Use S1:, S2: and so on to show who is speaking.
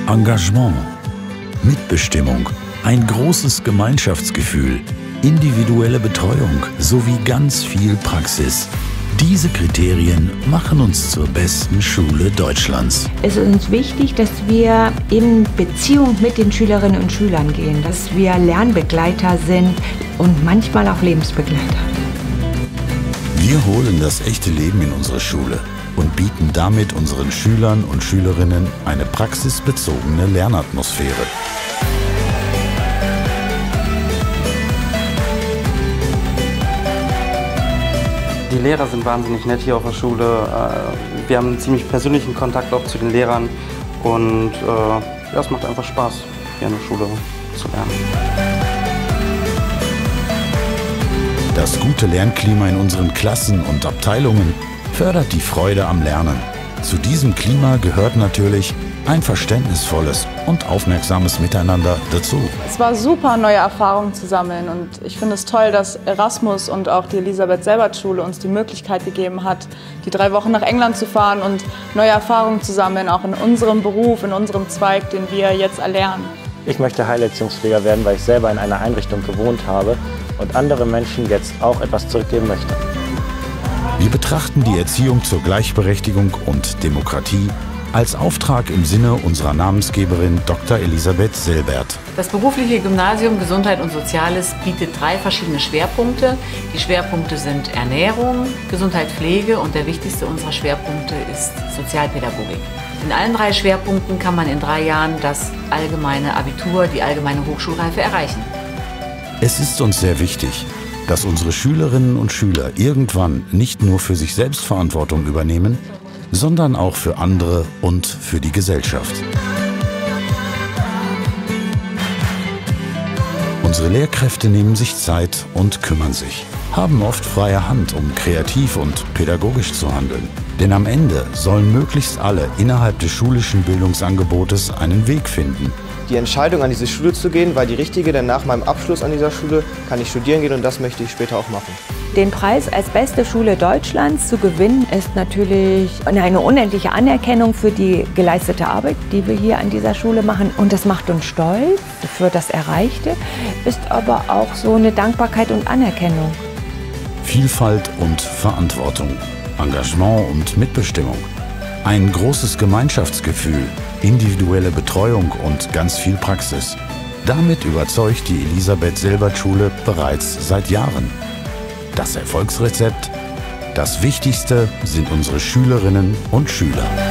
S1: Engagement, Mitbestimmung, ein großes Gemeinschaftsgefühl, individuelle Betreuung sowie ganz viel Praxis. Diese Kriterien machen uns zur besten Schule Deutschlands.
S2: Es ist uns wichtig, dass wir in Beziehung mit den Schülerinnen und Schülern gehen, dass wir Lernbegleiter sind und manchmal auch Lebensbegleiter.
S1: Wir holen das echte Leben in unsere Schule und bieten damit unseren Schülern und Schülerinnen eine praxisbezogene Lernatmosphäre.
S3: Die Lehrer sind wahnsinnig nett hier auf der Schule. Wir haben einen ziemlich persönlichen Kontakt auch zu den Lehrern und ja, es macht einfach Spaß, hier an der Schule zu lernen.
S1: Das gute Lernklima in unseren Klassen und Abteilungen fördert die Freude am Lernen. Zu diesem Klima gehört natürlich ein verständnisvolles und aufmerksames Miteinander dazu.
S4: Es war super, neue Erfahrungen zu sammeln, und ich finde es toll, dass Erasmus und auch die Elisabeth-Selbert-Schule uns die Möglichkeit gegeben hat, die 3 Wochen nach England zu fahren und neue Erfahrungen zu sammeln, auch in unserem Beruf, in unserem Zweig, den wir jetzt erlernen.
S5: Ich möchte Heilerziehungspfleger werden, weil ich selber in einer Einrichtung gewohnt habe und anderen Menschen jetzt auch etwas zurückgeben möchte.
S1: Wir betrachten die Erziehung zur Gleichberechtigung und Demokratie als Auftrag im Sinne unserer Namensgeberin Dr. Elisabeth Selbert.
S6: Das berufliche Gymnasium Gesundheit und Soziales bietet 3 verschiedene Schwerpunkte. Die Schwerpunkte sind Ernährung, Gesundheit, Pflege und der wichtigste unserer Schwerpunkte ist Sozialpädagogik. In allen 3 Schwerpunkten kann man in 3 Jahren das allgemeine Abitur, die allgemeine Hochschulreife erreichen.
S1: Es ist uns sehr wichtig, dass unsere Schülerinnen und Schüler irgendwann nicht nur für sich selbst Verantwortung übernehmen, sondern auch für andere und für die Gesellschaft. Unsere Lehrkräfte nehmen sich Zeit und kümmern sich, haben oft freie Hand, um kreativ und pädagogisch zu handeln. Denn am Ende sollen möglichst alle innerhalb des schulischen Bildungsangebotes einen Weg finden.
S7: Die Entscheidung, an diese Schule zu gehen, war die richtige, denn nach meinem Abschluss an dieser Schule kann ich studieren gehen und das möchte ich später auch machen.
S2: Den Preis als beste Schule Deutschlands zu gewinnen, ist natürlich eine unendliche Anerkennung für die geleistete Arbeit, die wir hier an dieser Schule machen. Und das macht uns stolz für das Erreichte, ist aber auch so eine Dankbarkeit und Anerkennung.
S1: Vielfalt und Verantwortung, Engagement und Mitbestimmung, ein großes Gemeinschaftsgefühl, individuelle Betreuung und ganz viel Praxis. Damit überzeugt die Elisabeth-Selbert-Schule bereits seit Jahren. Das Erfolgsrezept? Das Wichtigste sind unsere Schülerinnen und Schüler.